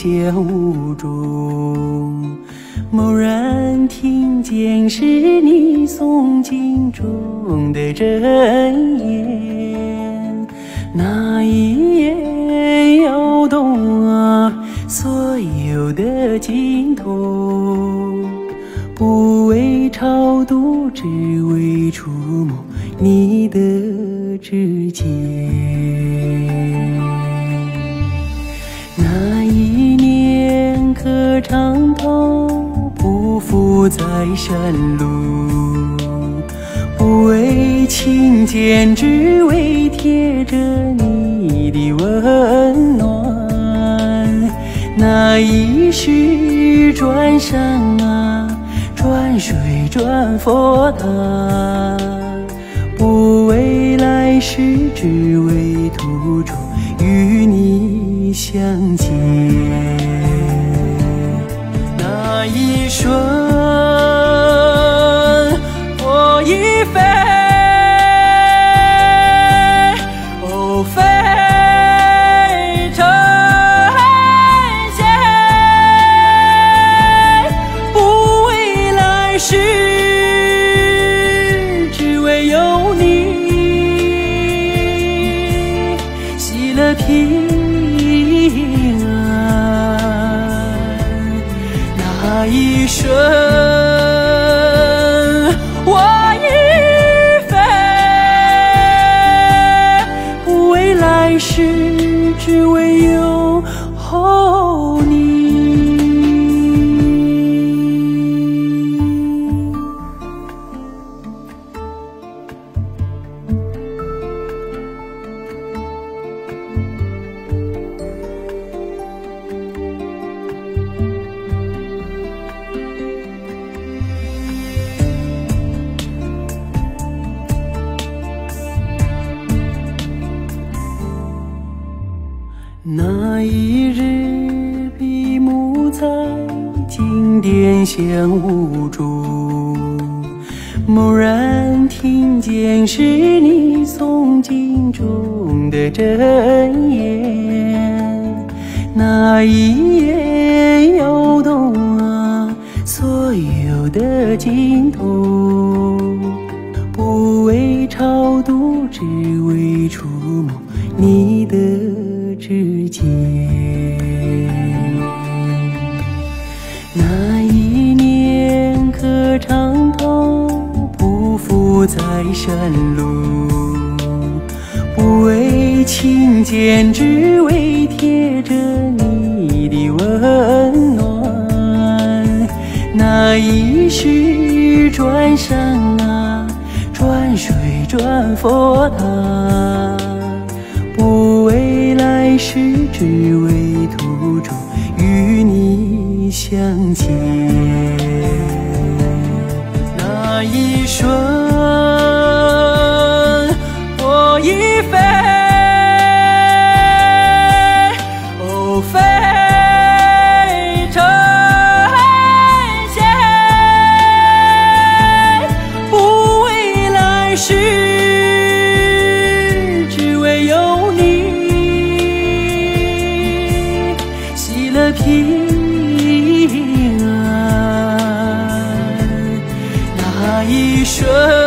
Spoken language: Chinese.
香雾中，蓦然听见是你诵经中的真言，那一言摇动所有的经筒，不为超度，只为触摸你的指尖。那一年磕长头，匍匐在山路，不为亲见，只为贴着你的温暖。那一世转山转水转佛塔，不为来世，只为途中与你相见。那一瞬我已飞，飞成仙，不为来世，只为有你，洗了平安。那一瞬我已飞，不为来世，只为有候你。那一日闭目在经典香雾中，蓦然听见是你诵经中的真言，那一言摇动所有的经筒，不为超度，只为触摸你的指尖。那一年磕长头，匍匐在山路，不为亲见，只为贴着你的温暖。那一世转山转水转佛塔，不为来世，只为途中与你相见。那一瞬我已飞，飞成仙，不为来世，只为有你，洗了平安。那一瞬